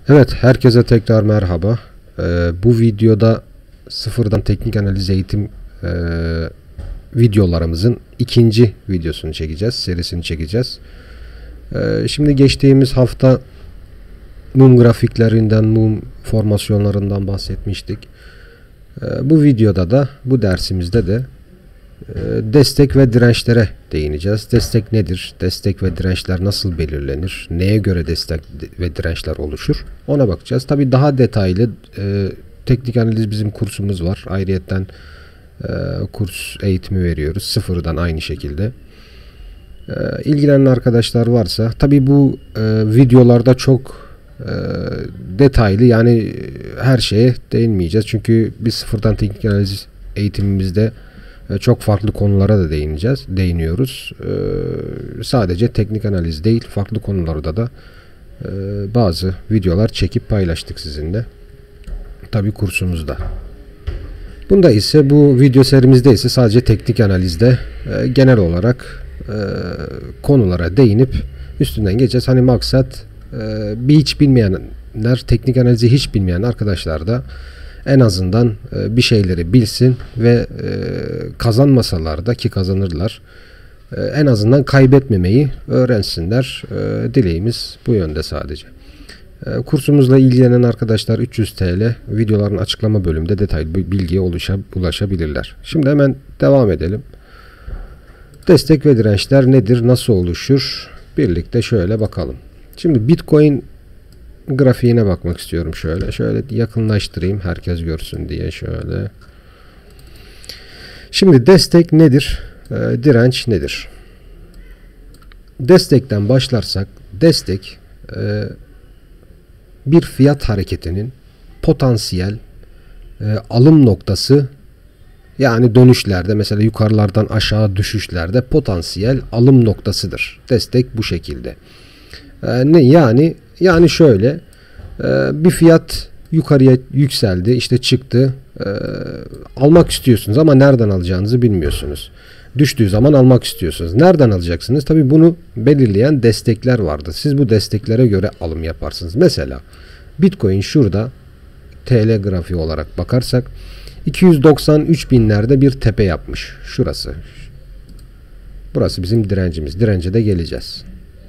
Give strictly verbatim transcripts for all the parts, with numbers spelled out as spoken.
Evet, herkese tekrar merhaba. Ee, bu videoda sıfırdan teknik analiz eğitim e, videolarımızın ikinci videosunu çekeceğiz, serisini çekeceğiz. Ee, şimdi geçtiğimiz hafta mum grafiklerinden, mum formasyonlarından bahsetmiştik. Ee, bu videoda da, bu dersimizde de e, destek ve dirençlere değineceğiz. Destek nedir? Destek ve dirençler nasıl belirlenir? Neye göre destek ve dirençler oluşur? Ona bakacağız. Tabii daha detaylı e, teknik analiz bizim kursumuz var. Ayrıyetten e, kurs eğitimi veriyoruz. Sıfırdan aynı şekilde. E, ilgilenen arkadaşlar varsa, tabii bu e, videolarda çok e, detaylı, yani her şeye değinmeyeceğiz. Çünkü biz sıfırdan teknik analiz eğitimimizde çok farklı konulara da değineceğiz, değiniyoruz. Ee, sadece teknik analiz değil, farklı konularda da e, bazı videolar çekip paylaştık sizinle. Tabii kursumuzda. Bunda ise, bu video serimizde ise sadece teknik analizde e, genel olarak e, konulara değinip üstünden geçeceğiz. Hani maksat e, bir hiç bilmeyenler, teknik analizi hiç bilmeyen arkadaşlar da en azından bir şeyleri bilsin ve kazanmasalar da, ki kazanırlar, en azından kaybetmemeyi öğrensinler. Dileğimiz bu yönde sadece. Kursumuzla ilgilenen arkadaşlar üç yüz TL videoların açıklama bölümünde detaylı bilgiye ulaşabilirler. Şimdi hemen devam edelim. Destek ve dirençler nedir? Nasıl oluşur? Birlikte şöyle bakalım. Şimdi Bitcoin grafiğine bakmak istiyorum şöyle. Şöyle yakınlaştırayım herkes görsün diye şöyle. Şimdi destek nedir? E, direnç nedir? Destekten başlarsak, destek e, bir fiyat hareketinin potansiyel e, alım noktası, yani dönüşlerde, mesela yukarılardan aşağı düşüşlerde potansiyel alım noktasıdır. Destek bu şekilde. E, ne yani? Yani şöyle, bir fiyat yukarıya yükseldi, işte çıktı, almak istiyorsunuz ama nereden alacağınızı bilmiyorsunuz. Düştüğü zaman almak istiyorsunuz. Nereden alacaksınız? Tabii bunu belirleyen destekler vardır. Siz bu desteklere göre alım yaparsınız. Mesela Bitcoin şurada T L grafiği olarak bakarsak iki yüz doksan üç binlerde bir tepe yapmış. Şurası. Burası bizim direncimiz. Dirence de geleceğiz.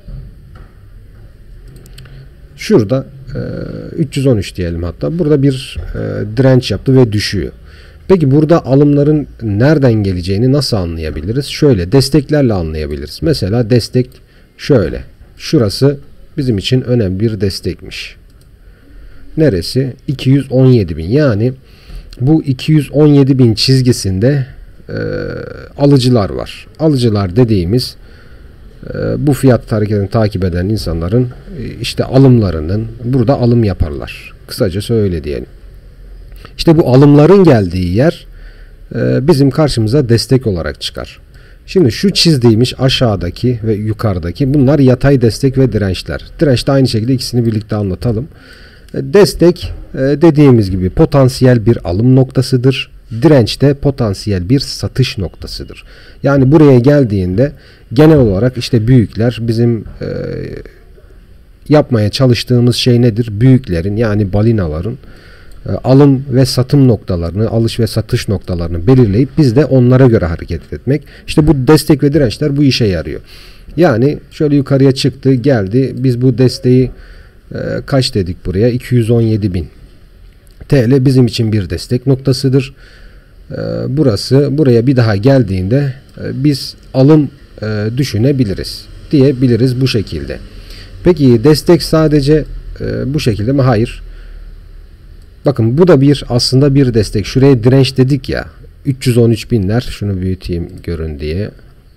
Şurada e, üç yüz on üç diyelim hatta. Burada bir e, direnç yaptı ve düşüyor. Peki burada alımların nereden geleceğini nasıl anlayabiliriz? Şöyle desteklerle anlayabiliriz. Mesela destek şöyle. Şurası bizim için önemli bir destekmiş. Neresi? iki yüz on yedi bin. Yani bu iki yüz on yedi bin çizgisinde e, alıcılar var. Alıcılar dediğimiz bu fiyat hareketini takip eden insanların işte alımlarının, burada alım yaparlar. Kısacası öyle diyelim. İşte bu alımların geldiği yer bizim karşımıza destek olarak çıkar. Şimdi şu çizdiğimiz aşağıdaki ve yukarıdaki, bunlar yatay destek ve dirençler. Direnç de aynı şekilde, ikisini birlikte anlatalım. Destek dediğimiz gibi potansiyel bir alım noktasıdır. Direnç de potansiyel bir satış noktasıdır. Yani buraya geldiğinde genel olarak işte büyükler, bizim e, yapmaya çalıştığımız şey nedir? Büyüklerin, yani balinaların e, alım ve satım noktalarını, alış ve satış noktalarını belirleyip biz de onlara göre hareket etmek. İşte bu destek ve dirençler bu işe yarıyor. Yani şöyle yukarıya çıktı, geldi. Biz bu desteği e, kaç dedik buraya? iki yüz on yedi bin T L bizim için bir destek noktasıdır. Ee, burası, buraya bir daha geldiğinde e, biz alım e, düşünebiliriz diyebiliriz bu şekilde. Peki destek sadece e, bu şekilde mi? Hayır. Bakın bu da bir, aslında bir destek. Şuraya direnç dedik ya, üç yüz on üç binler. Şunu büyüteyim görün diye.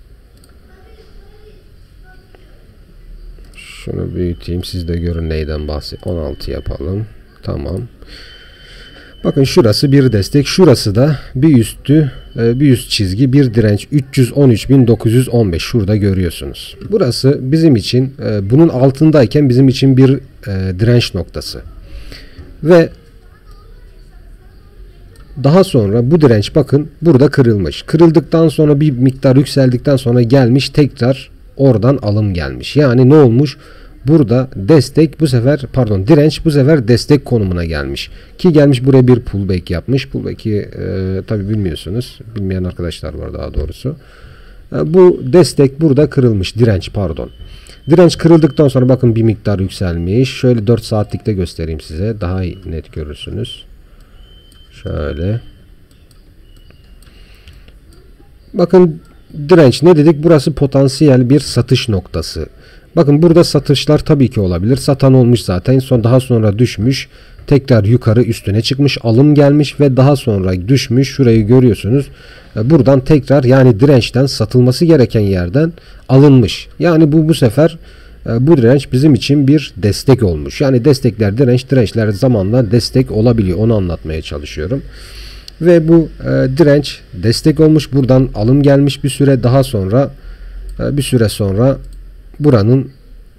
Şunu büyüteyim, siz de görün neyden bahsediyorum. on altı yapalım. Tamam. Bakın şurası bir destek, şurası da bir üstü, bir üst çizgi, bir direnç, üç yüz on üç bin dokuz yüz on beş, şurada görüyorsunuz. Burası bizim için, bunun altındayken bizim için bir direnç noktası. Ve daha sonra bu direnç, bakın burada kırılmış. Kırıldıktan sonra bir miktar yükseldikten sonra gelmiş, tekrar oradan alım gelmiş. Yani ne olmuş? Burada destek bu sefer pardon direnç bu sefer destek konumuna gelmiş. Ki gelmiş buraya bir pullback yapmış. Pullback'i e, tabi bilmiyorsunuz. Bilmeyen arkadaşlar var daha doğrusu. E, bu destek burada kırılmış. Direnç pardon. Direnç kırıldıktan sonra bakın bir miktar yükselmiş. Şöyle dört saatlikte göstereyim size. Daha net görürsünüz. Şöyle. Bakın direnç ne dedik? Burası potansiyel bir satış noktası. Bakın burada satışlar tabii ki olabilir. Satan olmuş zaten. Son daha sonra düşmüş. Tekrar yukarı üstüne çıkmış. Alım gelmiş ve daha sonra düşmüş. Şurayı görüyorsunuz. Buradan tekrar yani dirençten satılması gereken yerden alınmış. Yani bu bu sefer bu direnç bizim için bir destek olmuş. Yani destekler direnç, dirençler zamanla destek olabiliyor. Onu anlatmaya çalışıyorum. Ve bu e, direnç destek olmuş. Buradan alım gelmiş bir süre daha sonra e, bir süre sonra buranın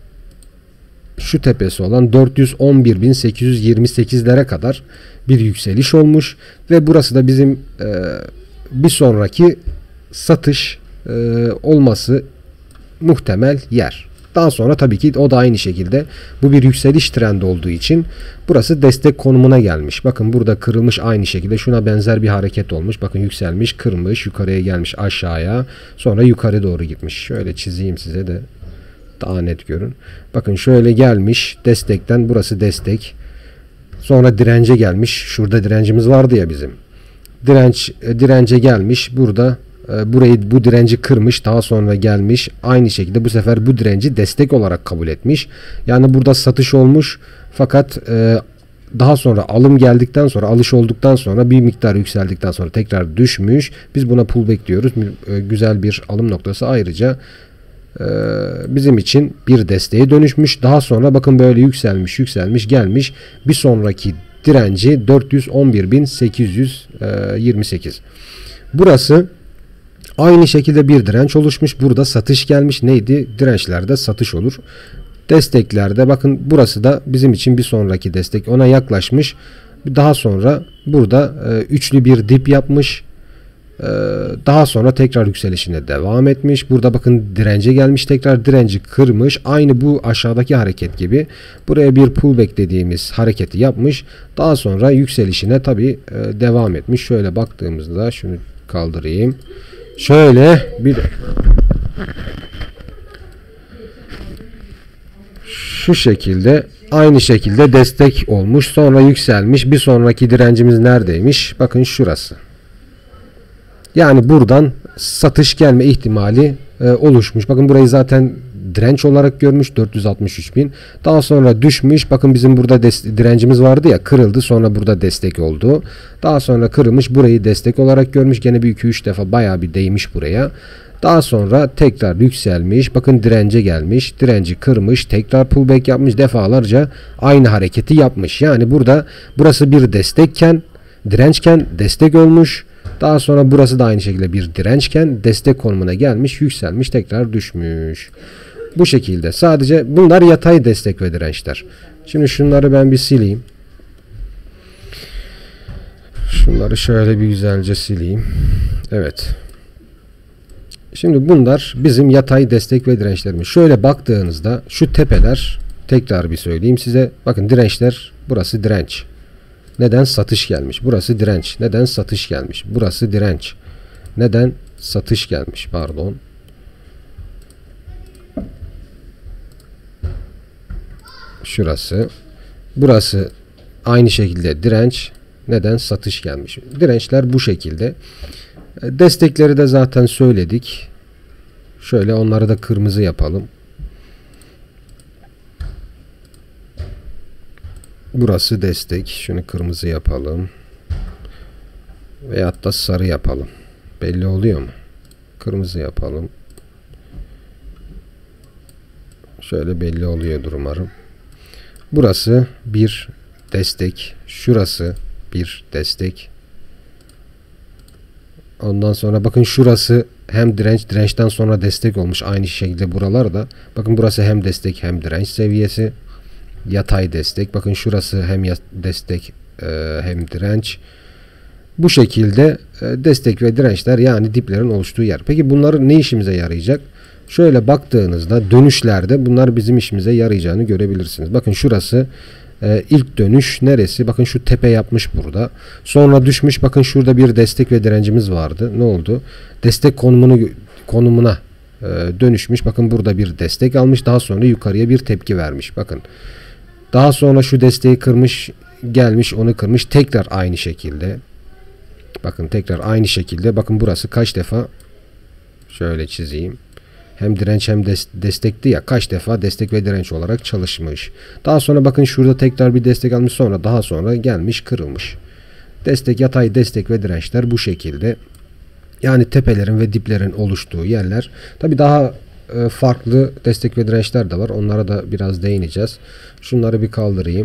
şu tepesi olan dört yüz on bir bin sekiz yüz yirmi sekizlere kadar bir yükseliş olmuş ve burası da bizim e, bir sonraki satış e, olması muhtemel yer. Daha sonra tabii ki o da aynı şekilde bu bir yükseliş trendi olduğu için burası destek konumuna gelmiş. Bakın burada kırılmış aynı şekilde şuna benzer bir hareket olmuş. Bakın yükselmiş, kırmış, yukarıya gelmiş aşağıya, sonra yukarı doğru gitmiş. Şöyle çizeyim size de daha net görün. Bakın şöyle gelmiş destekten, burası destek. Sonra dirence gelmiş. Şurada direncimiz vardı ya bizim. Direnç dirence gelmiş. Burada burayı bu direnci kırmış. Daha sonra gelmiş. Aynı şekilde bu sefer bu direnci destek olarak kabul etmiş. Yani burada satış olmuş. Fakat e, daha sonra alım geldikten sonra, alış olduktan sonra bir miktar yükseldikten sonra tekrar düşmüş. Biz buna pullback diyoruz. E, güzel bir alım noktası. Ayrıca e, bizim için bir desteğe dönüşmüş. Daha sonra bakın böyle yükselmiş, yükselmiş, gelmiş. Bir sonraki direnci dört yüz on bir bin sekiz yüz yirmi sekiz. Burası aynı şekilde bir direnç oluşmuş. Burada satış gelmiş. Neydi? Dirençlerde satış olur. Desteklerde bakın burası da bizim için bir sonraki destek. Ona yaklaşmış. Daha sonra burada e, üçlü bir dip yapmış. E, daha sonra tekrar yükselişine devam etmiş. Burada bakın dirence gelmiş. Tekrar direnci kırmış. Aynı bu aşağıdaki hareket gibi. Buraya bir pullback dediğimiz hareketi yapmış. Daha sonra yükselişine tabi e, devam etmiş. Şöyle baktığımızda şunu kaldırayım. Şöyle bir şu şekilde aynı şekilde destek olmuş, sonra yükselmiş. Bir sonraki direncimiz neredeymiş? Bakın şurası. Yani buradan satış gelme ihtimali e, oluşmuş. Bakın burayı zaten direnç olarak görmüş, dört yüz altmış üç bin. Daha sonra düşmüş. Bakın bizim burada direncimiz vardı ya, kırıldı. Sonra burada destek oldu. Daha sonra kırılmış. Burayı destek olarak görmüş. Gene bir iki üç defa bayağı bir değmiş buraya. Daha sonra tekrar yükselmiş. Bakın dirence gelmiş. Direnci kırmış. Tekrar pullback yapmış. Defalarca aynı hareketi yapmış. Yani burada burası bir destekken, dirençken destek olmuş. Daha sonra burası da aynı şekilde bir dirençken destek konumuna gelmiş, yükselmiş, tekrar düşmüş. Bu şekilde. Sadece bunlar yatay destek ve dirençler. Şimdi şunları ben bir sileyim. Şunları şöyle bir güzelce sileyim. Evet. Şimdi bunlar bizim yatay destek ve dirençlerimiz. Şöyle baktığınızda şu tepeler, tekrar bir söyleyeyim size. Bakın dirençler, burası direnç. Neden? Satış gelmiş. Burası direnç. Neden? Satış gelmiş. Burası direnç. Neden? Satış gelmiş. Pardon. Şurası. Burası aynı şekilde direnç. Neden? Satış gelmiş. Dirençler bu şekilde. Destekleri de zaten söyledik. Şöyle onları da kırmızı yapalım. Burası destek. Şunu kırmızı yapalım. Veyahut da sarı yapalım. Belli oluyor mu? Kırmızı yapalım. Şöyle belli oluyordur umarım. Burası bir destek. Şurası bir destek. Ondan sonra bakın şurası hem direnç, dirençten sonra destek olmuş. Aynı şekilde buralar da. Bakın burası hem destek hem direnç seviyesi. Yatay destek. Bakın şurası hem destek hem direnç. Bu şekilde destek ve dirençler, yani diplerin oluştuğu yer. Peki bunların ne işimize yarayacak? Şöyle baktığınızda dönüşlerde bunlar bizim işimize yarayacağını görebilirsiniz. Bakın şurası e, ilk dönüş neresi? Bakın şu tepe yapmış burada. Sonra düşmüş. Bakın şurada bir destek ve direncimiz vardı. Ne oldu? Destek konumunu konumuna e, dönüşmüş. Bakın burada bir destek almış. Daha sonra yukarıya bir tepki vermiş. Bakın. Daha sonra şu desteği kırmış. Gelmiş onu kırmış. Tekrar aynı şekilde. Bakın tekrar aynı şekilde. Bakın burası kaç defa şöyle çizeyim. Hem direnç hem des destekti ya. Kaç defa destek ve direnç olarak çalışmış. Daha sonra bakın şurada tekrar bir destek almış. Sonra daha sonra gelmiş kırılmış. Destek, yatay destek ve dirençler bu şekilde. Yani tepelerin ve diplerin oluştuğu yerler. Tabi daha e, farklı destek ve dirençler de var. Onlara da biraz değineceğiz. Şunları bir kaldırayım.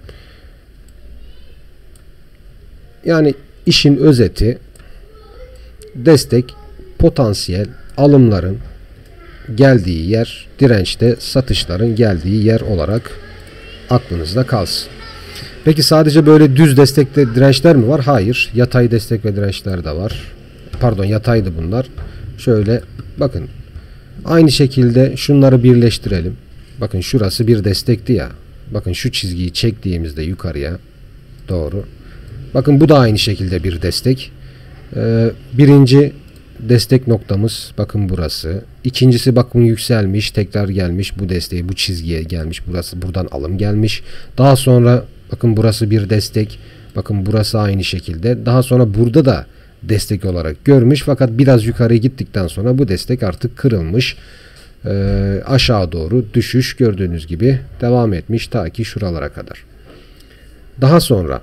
Yani işin özeti, destek, potansiyel, alımların geldiği yer, dirençte satışların geldiği yer olarak aklınızda kalsın. Peki sadece böyle düz destekte dirençler mi var? Hayır. Yatay destek ve dirençler de var. Pardon, yataydı bunlar. Şöyle bakın. Aynı şekilde şunları birleştirelim. Bakın şurası bir destekti ya. Bakın şu çizgiyi çektiğimizde yukarıya doğru. Bakın bu da aynı şekilde bir destek. Ee, birinci destek noktamız bakın burası. İkincisi bakın yükselmiş, tekrar gelmiş bu desteğe, bu çizgiye gelmiş. Burası buradan alım gelmiş. Daha sonra bakın burası bir destek. Bakın burası aynı şekilde. Daha sonra burada da destek olarak görmüş. Fakat biraz yukarı gittikten sonra bu destek artık kırılmış. Ee, aşağı doğru düşüş gördüğünüz gibi devam etmiş ta ki şuralara kadar. Daha sonra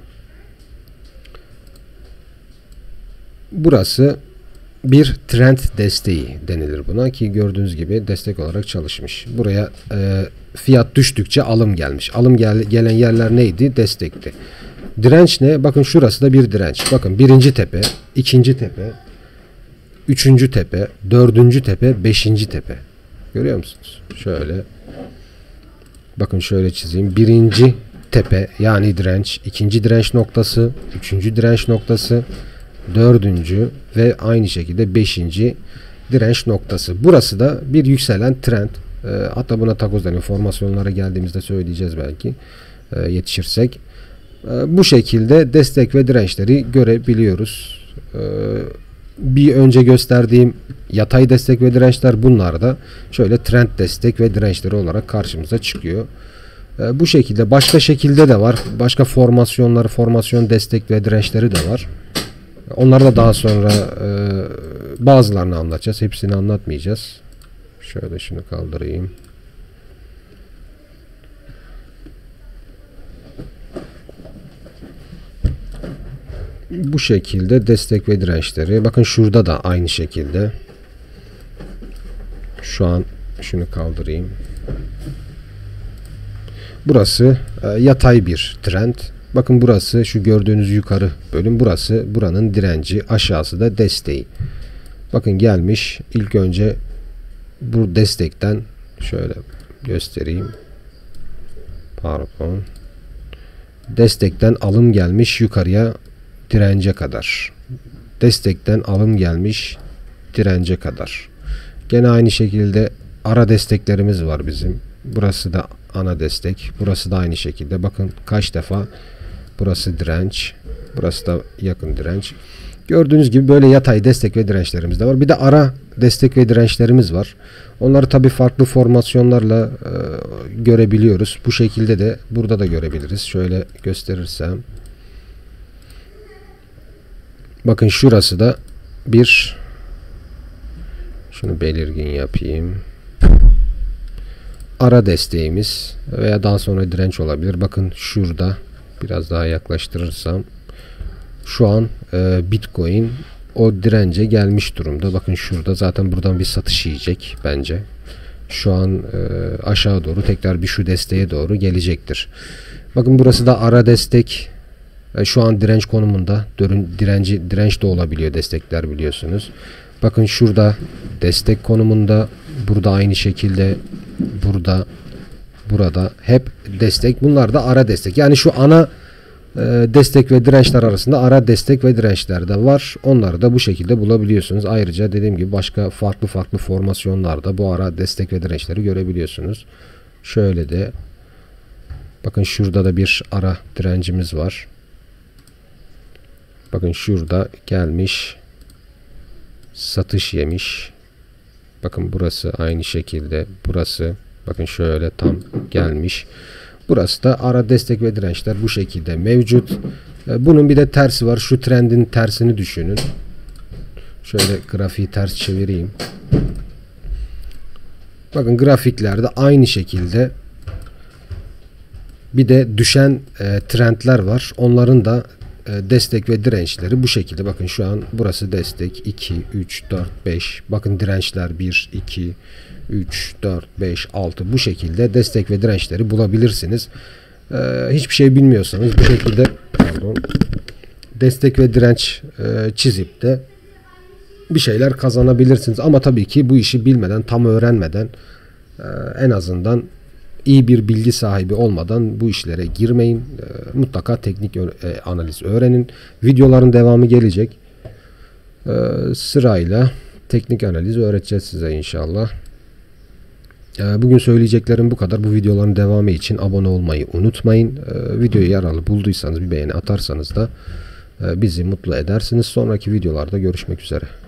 burası bir trend desteği denilir buna ki gördüğünüz gibi destek olarak çalışmış. Buraya e, fiyat düştükçe alım gelmiş. Alım gel gelen yerler neydi? Destekti. Direnç ne? Bakın şurası da bir direnç. Bakın birinci tepe, ikinci tepe, üçüncü tepe, dördüncü tepe, beşinci tepe. Görüyor musunuz? Şöyle. Bakın şöyle çizeyim. Birinci tepe yani direnç, ikinci direnç noktası, üçüncü direnç noktası, dördüncü ve aynı şekilde beşinci direnç noktası. Burası da bir yükselen trend. E, hatta buna takoz deniyor. Formasyonlara geldiğimizde söyleyeceğiz belki e, yetişirsek. E, bu şekilde destek ve dirençleri görebiliyoruz. E, bir önce gösterdiğim yatay destek ve dirençler bunlar da şöyle trend destek ve dirençleri olarak karşımıza çıkıyor. E, bu şekilde başka şekilde de var. Başka formasyonları, formasyon destek ve dirençleri de var. Onları da daha sonra e, bazılarını anlatacağız. Hepsini anlatmayacağız. Şöyle şunu kaldırayım. Bu şekilde destek ve dirençleri. Bakın şurada da aynı şekilde. Şu an şunu kaldırayım. Burası e, yatay bir trend. Bakın burası şu gördüğünüz yukarı bölüm. Burası buranın direnci. Aşağısı da desteği. Bakın gelmiş. İlk önce bu destekten şöyle göstereyim. Pardon. Destekten alım gelmiş yukarıya dirence kadar. Destekten alım gelmiş dirence kadar. Gene aynı şekilde ara desteklerimiz var bizim. Burası da ana destek. Burası da aynı şekilde. Bakın kaç defa burası direnç. Burası da yakın direnç. Gördüğünüz gibi böyle yatay destek ve dirençlerimiz de var. Bir de ara destek ve dirençlerimiz var. Onları tabi farklı formasyonlarla e, görebiliyoruz. Bu şekilde de burada da görebiliriz. Şöyle gösterirsem. Bakın şurası da bir, şunu belirgin yapayım. Ara desteğimiz veya daha sonra direnç olabilir. Bakın şurada biraz daha yaklaştırırsam şu an e, Bitcoin o dirence gelmiş durumda. Bakın şurada zaten buradan bir satış yiyecek bence. Şu an e, aşağı doğru tekrar bir şu desteğe doğru gelecektir. Bakın burası da ara destek. E, şu an direnç konumunda. Direnci, direnç de olabiliyor destekler biliyorsunuz. Bakın şurada destek konumunda. Burada aynı şekilde. Burada. Burada. Hep destek. Bunlar da ara destek. Yani şu ana destek ve dirençler arasında ara destek ve dirençler de var. Onları da bu şekilde bulabiliyorsunuz. Ayrıca dediğim gibi başka farklı farklı formasyonlarda bu ara destek ve dirençleri görebiliyorsunuz. Şöyle de bakın, şurada da bir ara direncimiz var. Bakın şurada gelmiş, satış yemiş. Bakın burası aynı şekilde, burası bakın şöyle tam gelmiş. Burası da ara destek ve dirençler bu şekilde mevcut. Bunun bir de tersi var. Şu trendin tersini düşünün. Şöyle grafiği ters çevireyim. Bakın grafiklerde aynı şekilde bir de düşen e, trendler var. Onların da e, destek ve dirençleri bu şekilde. Bakın şu an burası destek iki, üç, dört, beş. Bakın dirençler bir, iki, üç, dört, beş, altı. Bu şekilde destek ve dirençleri bulabilirsiniz. E, hiçbir şey bilmiyorsanız bu şekilde pardon, destek ve direnç e, çizip de bir şeyler kazanabilirsiniz. Ama tabii ki bu işi bilmeden, tam öğrenmeden, e, en azından iyi bir bilgi sahibi olmadan bu işlere girmeyin. E, mutlaka teknik e, analiz öğrenin. Videoların devamı gelecek. E, sırayla teknik analiz öğreteceğiz size inşallah. E, bugün söyleyeceklerim bu kadar. Bu videoların devamı için abone olmayı unutmayın. E, videoyu yararlı bulduysanız bir beğeni atarsanız da e, bizi mutlu edersiniz. Sonraki videolarda görüşmek üzere.